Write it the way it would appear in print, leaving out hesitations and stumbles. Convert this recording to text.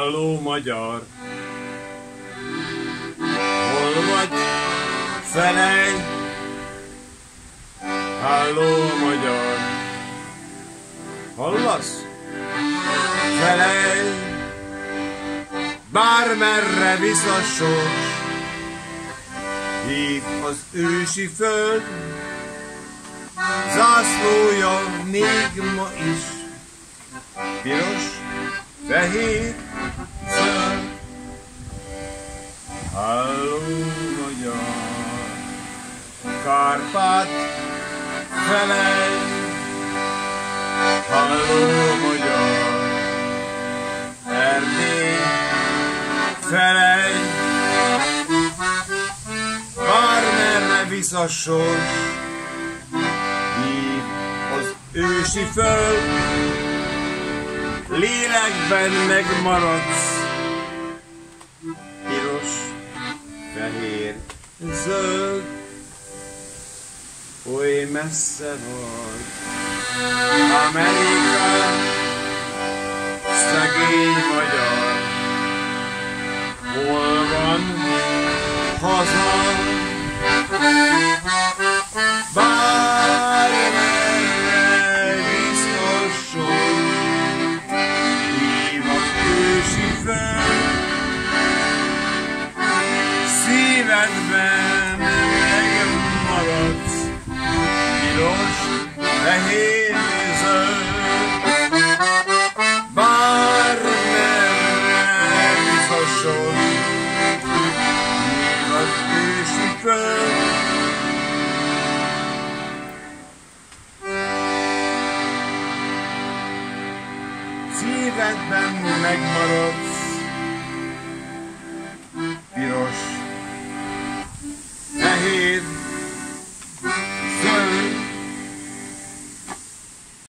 Halló, magyar! Hol vagy? Felej! Halló, magyar! Hallasz? Felej! Bármerre visz a sors, hív az ősi föld, zászlója még ma is piros, fehér, zöld. Halló, magyar! Kárpát, felej! Halló, magyar! Erdély, felej! Bármerre visz a sors, hív az ősi föld, lélekben megmaradsz, piros, fehér, zöld. Oly messze vagy, Amerika, szegény magyar. Hol van haza? Bármerre visz a sors, hív az ősi föld, szívedben megmaradsz, piros, fehér, zöld. Bármerre visz a sors, hív az ősi föld, szívedben megmaradsz,